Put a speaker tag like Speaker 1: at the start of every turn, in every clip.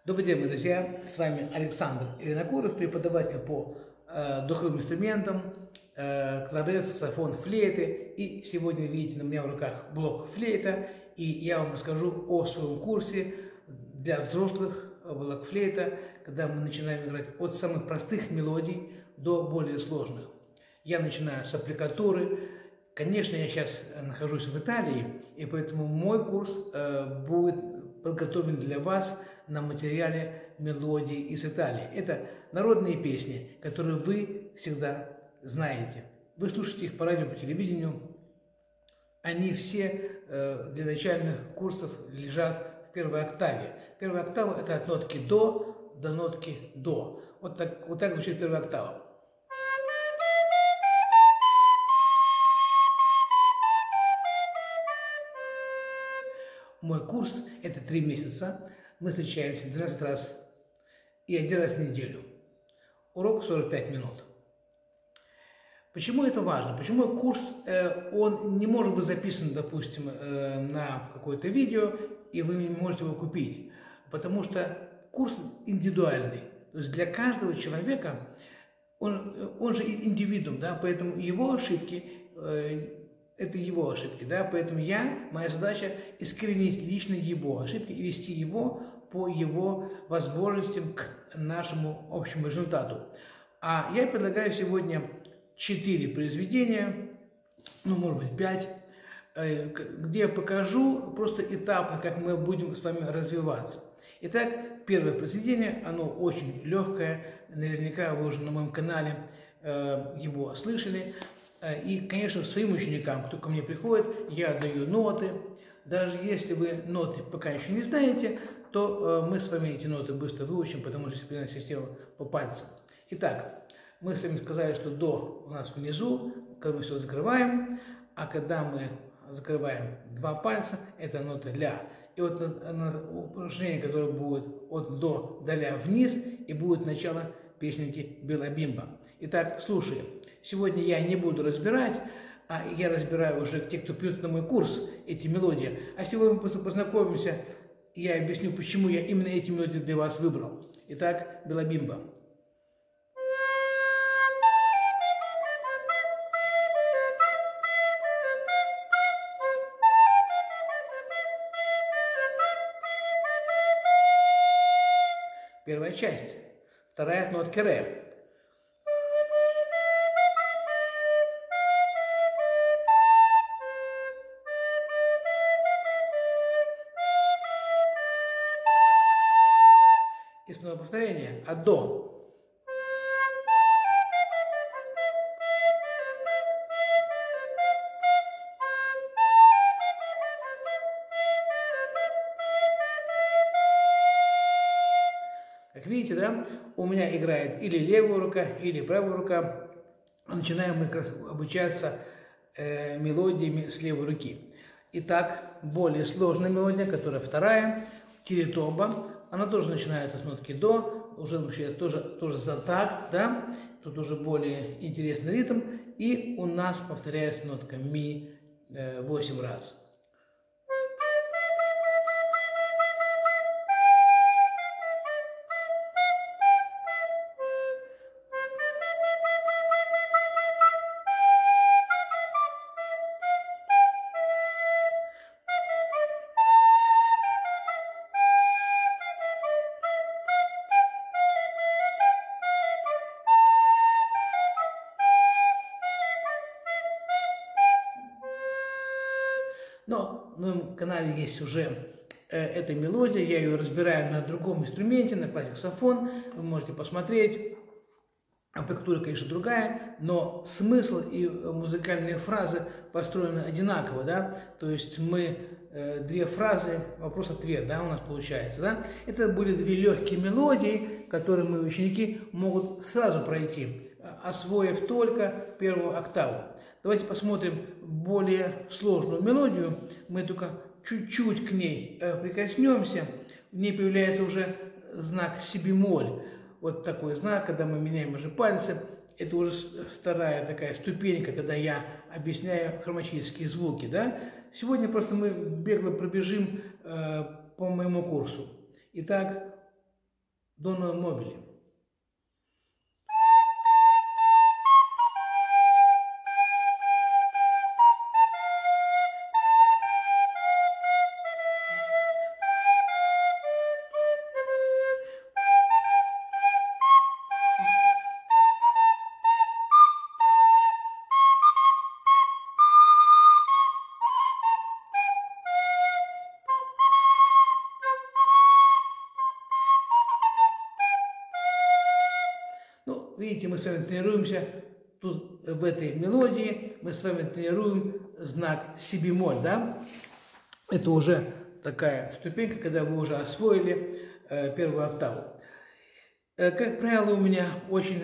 Speaker 1: Добрый день, мои друзья! С вами Александр Ивинокуров, преподаватель по духовым инструментам, кларнет, саксофон, флейты. И сегодня вы видите на меня в руках блок флейта, и я вам расскажу о своем курсе для взрослых блок-флейта, когда мы начинаем играть от самых простых мелодий до более сложных. Я начинаю с аппликатуры. Конечно, я сейчас нахожусь в Италии, и поэтому мой курс будет подготовлен для вас на материале мелодий из Италии. Это народные песни, которые вы всегда знаете. Вы слушаете их по радио, по телевидению. Они все для начальных курсов лежат в первой октаве. Первая октава – это от нотки до нотки до. Вот так звучит первая октава. Мой курс – это 3 месяца. Мы встречаемся 12 раз и 1 раз в неделю. Урок 45 минут. Почему это важно? Почему курс, он не может быть записан, допустим, на какое-то видео, и вы не можете его купить? Потому что курс индивидуальный. То есть для каждого человека, он же индивидуум, да, поэтому его ошибки это его ошибки, да, поэтому моя задача искоренить лично его ошибки и вести его по его возможностям к нашему общему результату. А я предлагаю сегодня 4 произведения, ну, может быть, 5, где я покажу просто этапно, как мы будем с вами развиваться. Итак, первое произведение, оно очень легкое, наверняка вы уже на моем канале его слышали. И, конечно, своим ученикам, кто ко мне приходит, я даю ноты. Даже если вы ноты пока еще не знаете, то мы с вами эти ноты быстро выучим, потому что дисциплинарная система по пальцам. Итак, мы с вами сказали, что до у нас внизу, когда мы все закрываем, а когда мы закрываем 2 пальца, это нота ля. И вот упражнение, которое будет от до ля вниз, и будет начало песенки Белобимба. Итак, слушаем. Сегодня я не буду разбирать, а я разбираю уже те, кто придет на мой курс, эти мелодии. А сегодня мы просто познакомимся, и я объясню, почему я именно эти мелодии для вас выбрал. Итак, Белобимба. Первая часть. Вторая от нотки ре. И снова повторение. От до. Как видите, да, у меня играет или левая рука, или правая рука. Начинаем мы как раз обучаться мелодиями с левой руки. Итак, более сложная мелодия, которая вторая, тире-томба. Она тоже начинается с нотки до, уже тоже за такт, да, тут уже более интересный ритм. И у нас повторяется нотка ми 8 раз. Но на моем канале есть уже эта мелодия, я ее разбираю на другом инструменте, на классик-саксофон, вы можете посмотреть. Аппликатура, конечно, другая, но смысл и музыкальные фразы построены одинаково, да, то есть мы 2 фразы, вопрос-ответ, да, у нас получается, да. Это были 2 легкие мелодии, которые мои ученики могут сразу пройти, освоив только первую октаву. Давайте посмотрим более сложную мелодию. Мы только чуть-чуть к ней прикоснемся. В ней появляется уже знак си-бемоль. Вот такой знак, когда мы меняем уже пальцы. Это уже вторая такая ступенька, когда я объясняю хроматические звуки. Да? Сегодня просто мы бегло пробежим по моему курсу. Итак, Дона Мобили. Ну, видите, мы с вами тренируемся, тут в этой мелодии мы с вами тренируем знак си-бемоль, да? Это уже такая ступенька, когда вы уже освоили первую октаву. Как правило, у меня очень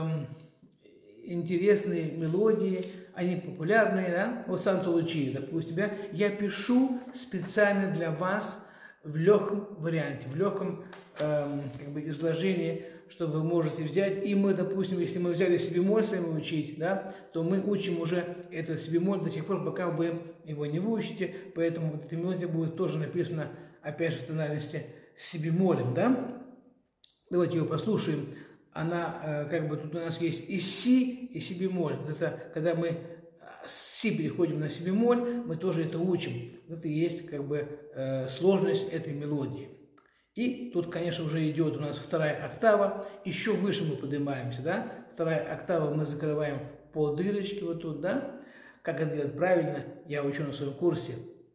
Speaker 1: интересные мелодии, они популярные, да? Вот Санта Лучия, допустим, да? Я пишу специально для вас в легком варианте, в легком как бы изложении, что вы можете взять. И мы, допустим, если мы взяли си-бемоль с вами учить, да, то мы учим уже этот си-бемоль до тех пор, пока вы его не выучите. Поэтому вот эта мелодия будет тоже написана, опять же, в тональности с си-бемолем, да. Давайте ее послушаем. Она, как бы, тут у нас есть и си, и си-бемоль. Это когда мы с си переходим на си-бемоль, мы тоже это учим. Это и есть, как бы, сложность этой мелодии. И тут, конечно, уже идет у нас вторая октава, еще выше мы поднимаемся, да? Вторая октава мы закрываем по дырочке вот тут, да? Как это делать правильно, я учу на своем курсе.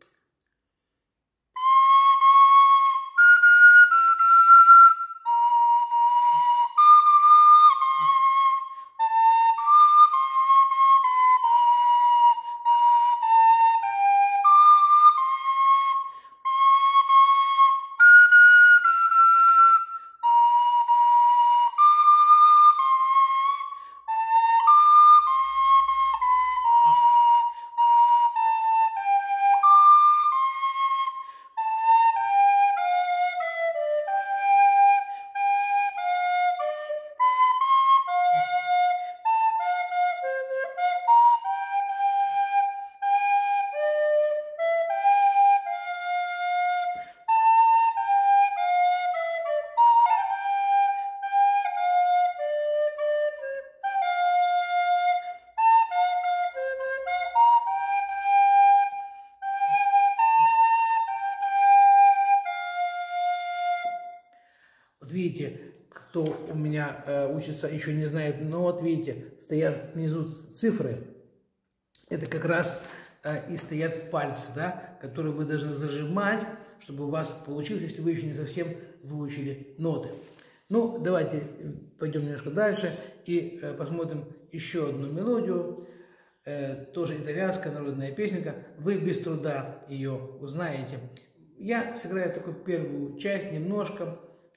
Speaker 1: Вот видите, кто у меня учится, еще не знает, но вот видите, стоят внизу цифры. Это как раз и стоят пальцы, да, которые вы должны зажимать, чтобы у вас получилось, если вы еще не совсем выучили ноты. Ну, давайте пойдем немножко дальше и посмотрим еще одну мелодию. Тоже итальянская народная песенка. Вы без труда ее узнаете. Я сыграю только первую часть немножко.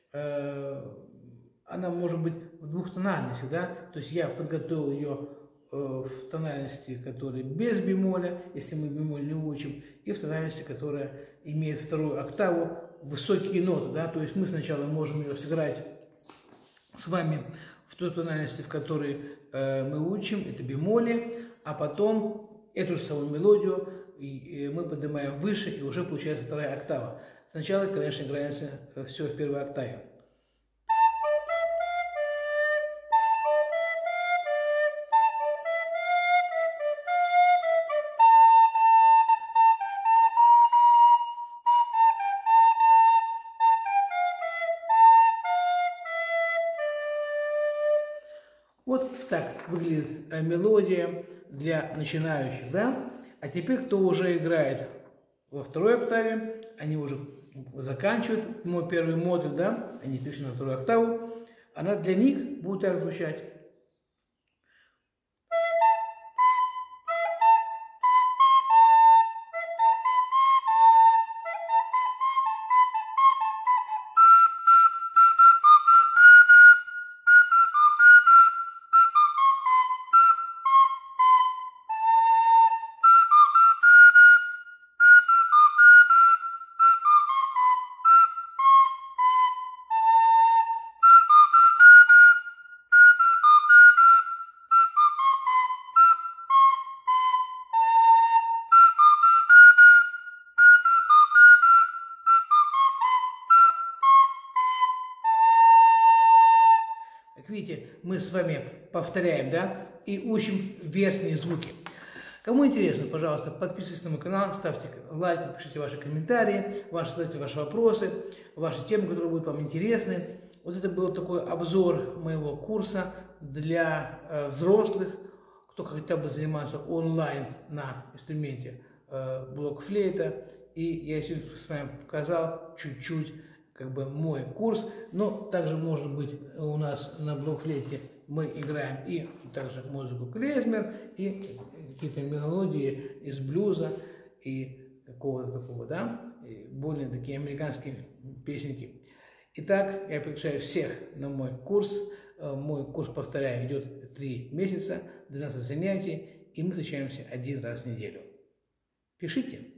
Speaker 1: Она может быть в двух тональностях, да, то есть я подготовил ее в тональности, которая без бемоля, если мы бемоль не учим, и в тональности, которая имеет вторую октаву, высокие ноты, да, то есть мы сначала можем ее сыграть с вами в той тональности, в которой мы учим, это бемоли, а потом эту же самую мелодию мы поднимаем выше, и уже получается вторая октава. Сначала, конечно, играется все в первой октаве. Вот так выглядит мелодия для начинающих, да? А теперь, кто уже играет во второй октаве, они уже заканчивают мой первый модуль, да? Они перешли на вторую октаву. Она для них будет так звучать. Как видите, мы с вами повторяем, да, и учим верхние звуки. Кому интересно, пожалуйста, подписывайтесь на мой канал, ставьте лайк, пишите ваши комментарии, задайте ваши вопросы, ваши темы, которые будут вам интересны. Вот это был такой обзор моего курса для взрослых, кто хотя бы занимается онлайн на инструменте блокфлейта. И я сегодня с вами показал чуть-чуть мой курс, но также может быть у нас на блокфлейте мы играем и также музыку клезмер, и какие-то мелодии из блюза и какого-то такого, да, и более такие американские песенки. Итак, я приглашаю всех на мой курс. Мой курс, повторяю, идет 3 месяца, 12 занятий, и мы встречаемся 1 раз в неделю. Пишите.